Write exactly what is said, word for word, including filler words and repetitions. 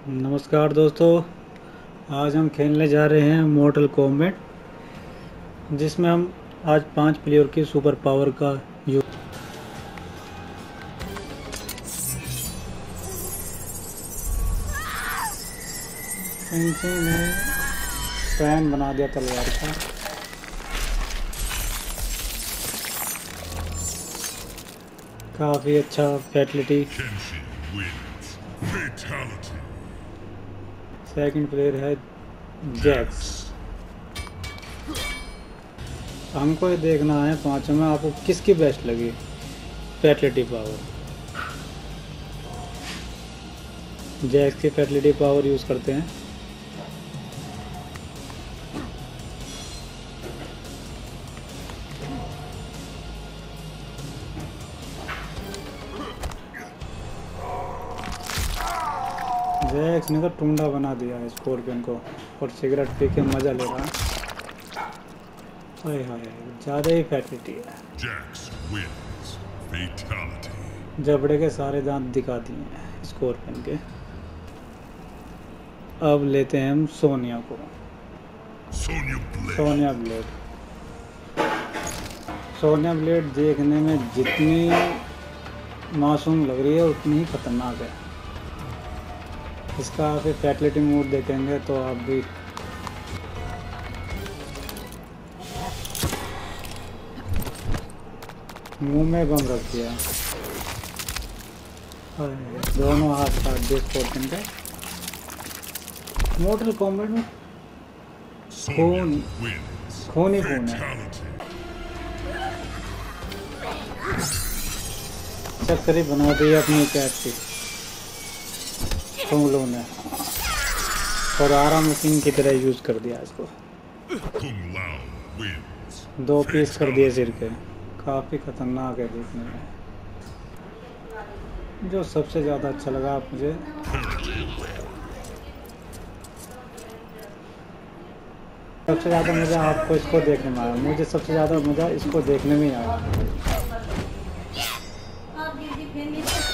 नमस्कार दोस्तों, आज हम खेलने जा रहे हैं मॉर्टल कॉम्बैट, जिसमें हम आज पांच प्लेयर की सुपर पावर का यूज फेंसिंग में फैन बना दिया तलवार का। काफ़ी अच्छा फैटलिटी। सेकंड प्लेयर है जैक्स। हमको ये देखना है पांचों में आपको किसकी बेस्ट लगी फैटलिटी पावर। जैक्स की फैटलिटी पावर यूज़ करते हैं। जैक्स ने तो टूंडा बना दिया है स्कॉर्पियन को और सिगरेट पी के मजा ले रहा है। हाय हाय, ज़्यादा ही फैटलिटी है। जबड़े के सारे दांत दिखा दिए हैं स्कॉर्पियन के। अब लेते हैं हम सोनिया को। सोनिया ब्लेड। सोनिया ब्लेड देखने में जितनी मासूम लग रही है उतनी ही खतरनाक है। इसका आप फैटलिटी मोड देखेंगे तो आप भी मुंह में बम रख दिया। दोनों हाथ काट दिए स्कॉर्पियन का। मॉर्टल कॉम्बैट में खून खून ही खून है। चक्करी बना दी अपनी कैट की तुम लोगों ने और आरा मशीन की तरह यूज कर दिया इसको। दो पीस कर दिए सिर के। काफ़ी खतरनाक है देखने में। जो सबसे ज़्यादा अच्छा लगा मुझे सबसे ज़्यादा मज़ा आपको इसको देखने में आया। मुझे सबसे ज़्यादा मज़ा इसको देखने में आया।